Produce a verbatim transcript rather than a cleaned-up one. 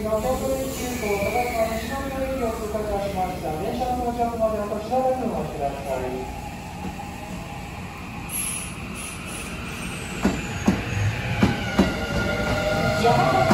の京都駅急行ただいま西宮駅を通過いたしました。電車の到着まであとしばらくお待ちください。